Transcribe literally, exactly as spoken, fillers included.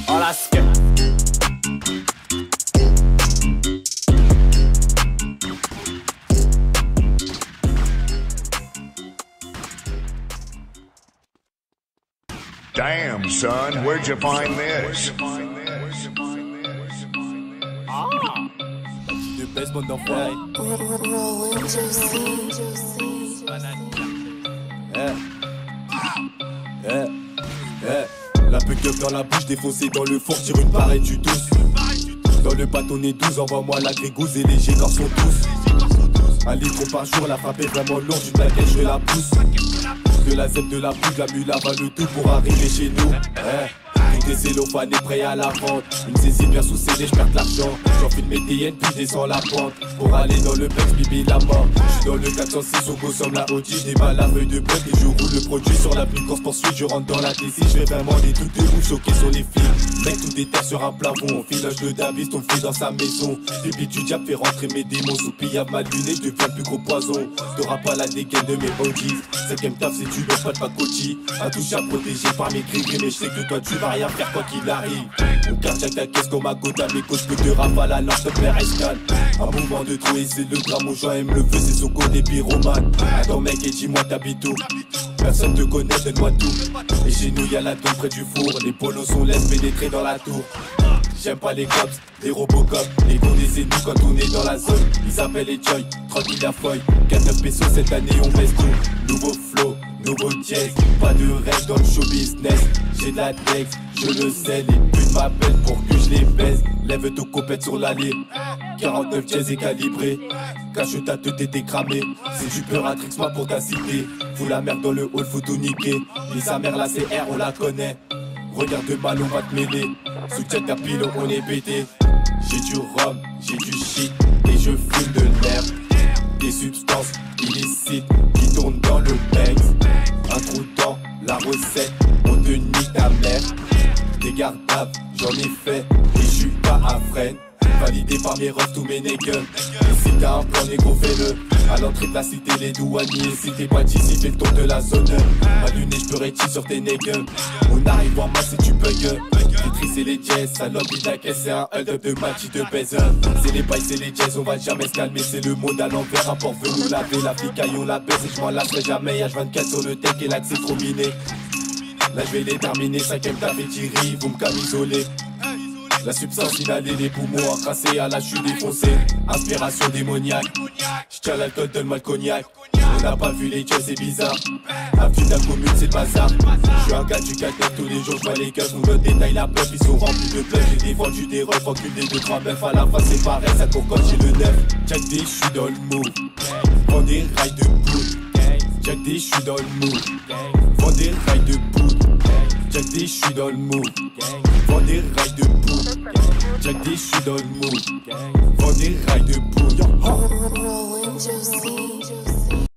Oh la skate. Damn, son, where'd you find this? Ah, de baseball d'enfoiré. Eh, eh, eh. La pick-up dans la bouche, défoncée dans le four, tire une barrette du douze. Dans le bâtonnet douze, envoie-moi la grégouze et léger car sont tous. Un litre par jour, la frappe est vraiment lourde, du paquet je la pousse. De la zèbre de la poudre, la mule avale le tout pour arriver chez nous. Eh. Tout est cellophane et prêt à la vente. Une saisie bien sous scellée, j'perds de l'argent. J'enfile mes D N puis je descends la pente. Pour aller dans le Bex, bibi la mort. J'suis dans le quatre cent six, on consomme la O G. J'déballe la feuille de bloc et je roule le produit sur la pluie. Course poursuite, je rentre dans la T C. J'fais vraiment des trucs de ouf, choqués sur les flics. Mec, tout déterre sur un plafond. On filoche le Davis, on le fait dans sa maison. Bibi du diable fait rentrer mes démons. Sous pillable ma lunette, je deviens le plus gros poison. T'auras pas la dégaine de mes O Gs. Cinquième taf, c'est du bœuf, pas de pacotille. Intouchable, protégé par mes gris-gris. Mais j'sais que toi, tu vas rien faire quoi qu'il arrive. Mon cardiaque la caisse comme à Goda. Mes coachs que te rafale à l'ange, te perd escale. Un mouvement de trop et c'est le drame. Aux gens aiment le feu, c'est son côté pyromane. Attends mec et dis-moi t'habites où? Personne te connaît, donne-moi tout. Et chez nous y'a la tombe près du four. Les polos sont laisse pénétrer dans la tour. J'aime pas les cops, les robocops. Les condés c'est nous quand on est dans la zone. Ils appellent les joy, tranquille la feuille. Quatre-neuf pesos cette année on baisse tout. Nouveau flow, nouveau jazz. Pas de rêve dans le show business. J'ai de la dex, je le sais. Les putes m'appellent pour que je les baise. Lève ton copette sur l'allée. quarante-neuf jazz est calibré. Cache ta tête et t'es cramé. C'est du peur à tricks moi pour ta cité. Fous la merde dans le hall, faut tout niquer. Et sa mère la C R on la connaît. Regarde mal on va te mêler. Soutien ta pile on est pété. J'ai du rhum, j'ai du shit. Et je fume de l'herbe. Des substances illicites qui tournent dans le Bex. Un trou dans la recette, on te nique ta mère. Des gardables, j'en ai fait. Et je suis pas à freine. Validé par mes refs, tous mes nègres. Et si t'as un plan négro, fais-le. À l'entrée de la cité, les douaniers. Si t'es pas ici, fais le tour de la zone. Ma lunette, j'peux rétirer sur tes nègres. On arrive en masse et tu bugs. Tetris c'est les jazz, salope il la caisse. C'est un hold-up de match, il te baise. C'est les bails, c'est les jazz, on va jamais se calmer. C'est le monde à l'envers, rapport veut nous laver. La flicaille, on la baisse et j'm'en lasserai jamais. H vingt-quatre sur le tech et là que c'est trop miné. Là j'vais les terminer, cinquième taf et Thierry, vous me camisolez. La substance inhalée, les poumons encrassés, à la chute défoncée. Inspiration démoniaque. J'tiens l'alcool, donne-moi le cognac. On n'a pas vu les jeux, c'est bizarre. Affine la commune, c'est le bazar. J'suis un gars du quatre tous les jours, j'vois les keufs. On me détaille la peuple, ils sont remplis de bluff. J'ai défendu des refs, enculé de trois meufs. À la fin, c'est pareil, ça court quand j'ai le neuf. Jack D, j'suis dans le move. Vends des rails de poudre. Jack D, j'suis dans le move. Vends des rails de poudre. Jack D, j'suis dans le move. Vends des rails de poudre. Jack D, j'suis dans le move. Vends des rails de poudre.